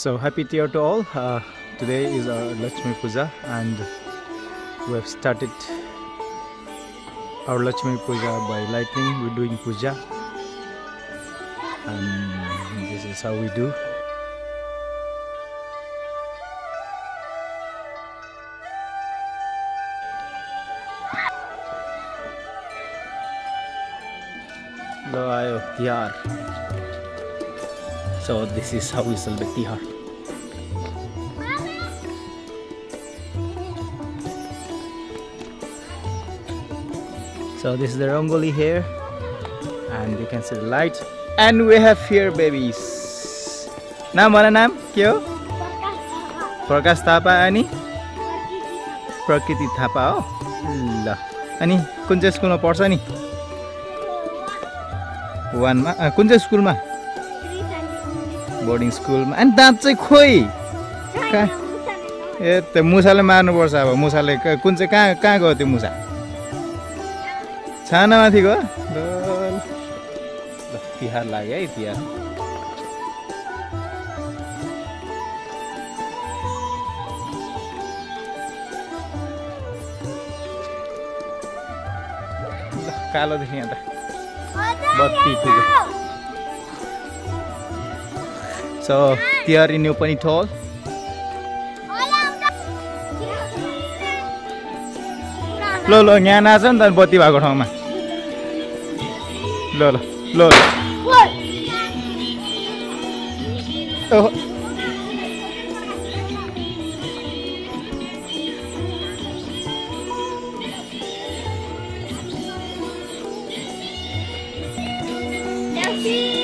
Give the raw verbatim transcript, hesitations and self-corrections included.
So happy New Year to all. Uh, today is our Lakshmi Puja and we have started our Lakshmi Puja by lighting. We're doing puja and this is how we do. Lo ayo Tihar. So this is how we celebrate Tihar. So this is the Rangoli here and you can see the light and we have here babies. Naam wala naam kyo? Prakash Thapa ani Prakriti Thapa ho. ल अनि कुन चाहिँ स्कुलमा पढ्छ नि? one मा कुन चाहिँ स्कुलमा? बोर्डिङ स्कुलमा. अनि दाँत चाहिँ खोइ कहाँ? ए त्यो मुसाले मार्नु पर्छ अब. मुसाले कुन चाहिँ कहाँ कहाँ गयो त्यो मुसा? छानामाथि गयो. ल तिहार लाग्यो है तिहार. कालो देखि यहाँ त बत्ती पुग्यो. So Tihar in New Panithal. लो लो यहाँ नाच नि त बत्ती भएको ठाउँमा. लो लो लो ओहो Delphi!